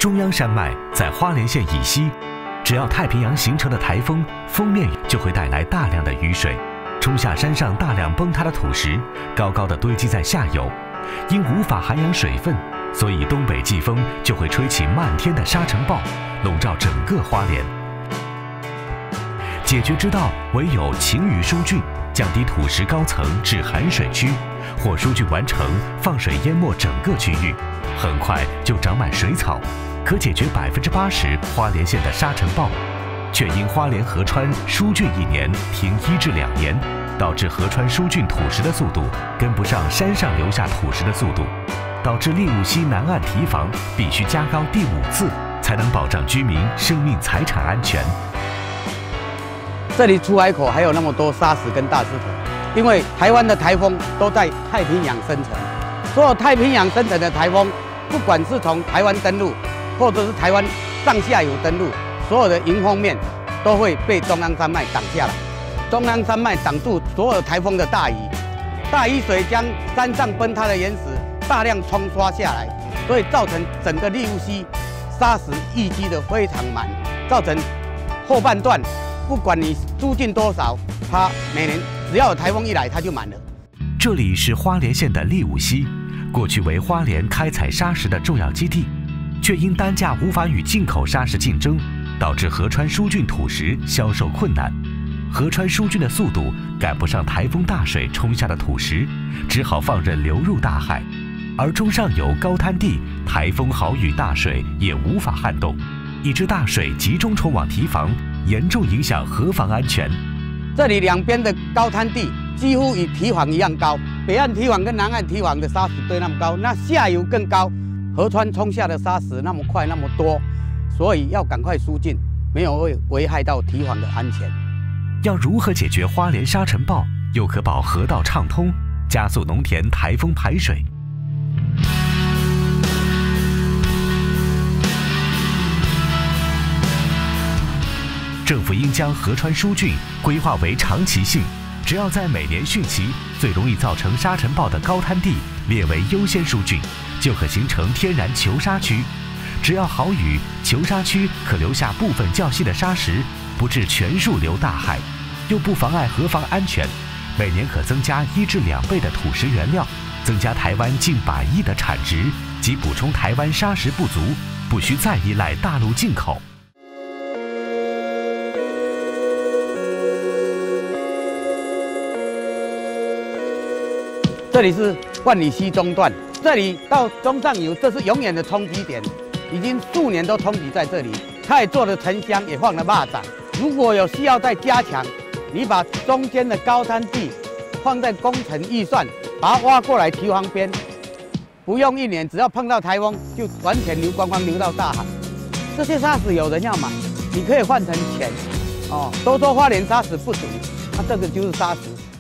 中央山脉在花莲县以西，只要太平洋形成的台风锋面雨就会带来大量的雨水，冲下山上大量崩塌的土石，高高的堆积在下游。因无法涵养水分，所以东北季风就会吹起漫天的沙尘暴，笼罩整个花莲。解决之道唯有勤于疏浚，降低土石高层至含水区，或疏浚完成放水淹没整个区域，很快就长满水草，可解决80%花莲县的沙尘暴。却因花莲河川疏浚1年停1至2年，导致河川疏浚土石的速度跟不上山上流下土石的速度，导致立雾溪南岸堤防必须加高第5次，才能保障居民生命财产安全。 这里出海口还有那么多沙石跟大石头，因为台湾的台风都在太平洋生成，所有太平洋生成的台风，不管是从台湾登陆，或者是台湾上下游登陆，所有的迎风面都会被中央山脉挡下来。中央山脉挡住所有台风的大雨，大雨水将山上崩塌的岩石大量冲刷下来，所以造成整个立雾溪沙石淤积的非常满，造成后半段不管你疏浚多少，它每年只要有台风一来，它就满了。 这里是花莲县的立雾溪，过去为花莲开采砂石的重要基地，却因单价无法与进口砂石竞争，导致河川疏浚土石销售困难。河川疏浚的速度赶不上台风大水冲下的土石，只好放任流入大海。而中上游高滩地，台风豪雨大水也无法撼动，以致大水集中冲往堤防，严重影响河防安全。 这里两边的高滩地几乎与堤防一样高，北岸堤防跟南岸堤防的沙石堆那么高，那下游更高。河川冲下的沙石那么快那么多，所以要赶快疏浚，没有会危害到堤防的安全。 要如何解决花莲沙尘暴，又可保河道畅通，加速农田台风排水？政府应将河川疏浚规划为长期性，只要在每年汛期最容易造成沙尘暴的高滩地列为优先疏浚，就可形成天然球沙区。只要好雨，球沙区可留下部分较细的沙石，不致全数流大海，又不妨碍河防安全。每年可增加1至2倍的土石原料，增加台湾近100亿的产值，及补充台湾砂石不足，不需再依赖大陆进口。 这里是万里溪中段，这里到中上游，这是永远的冲击点，已经数年都冲击在这里。它也做了沉箱，也放了蚂蚱。如果有需要再加强，你把中间的高滩地放在工程预算，把它挖过来堤防边，不用1年，只要碰到台风就完全流光光流到大海。这些沙石有人要买，你可以换成钱哦。都说花莲沙石不足，那这个就是沙石。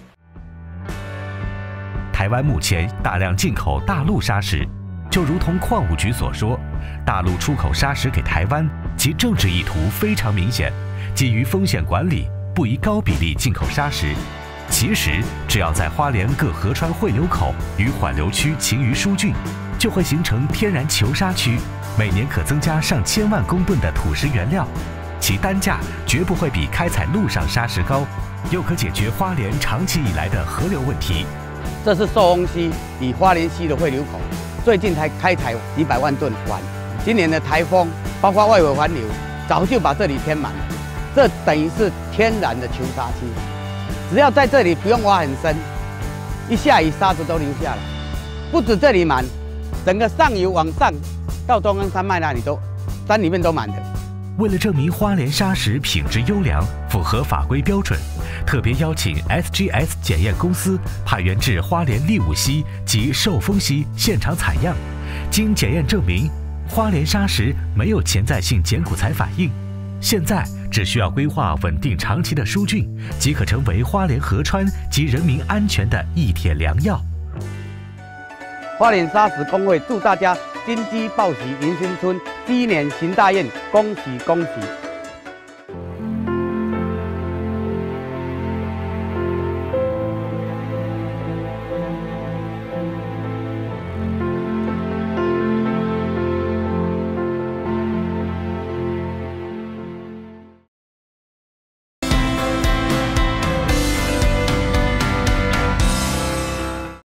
台湾目前大量进口大陆砂石，就如同矿务局所说，大陆出口砂石给台湾，其政治意图非常明显，基于风险管理，不宜高比例进口砂石。其实，只要在花莲各河川汇流口与缓流区勤于疏浚，就会形成天然球沙区，每年可增加上千万公吨的土石原料，其单价绝不会比开采陆上砂石高，又可解决花莲长期以来的河流问题。 这是寿丰溪与花莲溪的汇流口，最近才开采几百万吨完。今年的台风，包括外围环流，早就把这里填满了。这等于是天然的球沙区，只要在这里不用挖很深，一下雨沙子都流下来。不止这里满，整个上游往上到中央山脉那里都山里面都满的。 为了证明花莲砂石品质优良，符合法规标准，特别邀请 SGS 检验公司派员至花莲立雾溪及寿丰溪现场采样，经检验证明，花莲砂石没有潜在性碱苦材反应，现在只需要规划稳定长期的疏浚，即可成为花莲河川及人民安全的一帖良药。 花莲砂石工会祝大家金鸡报喜迎新春，鸡年行大运，恭喜恭喜！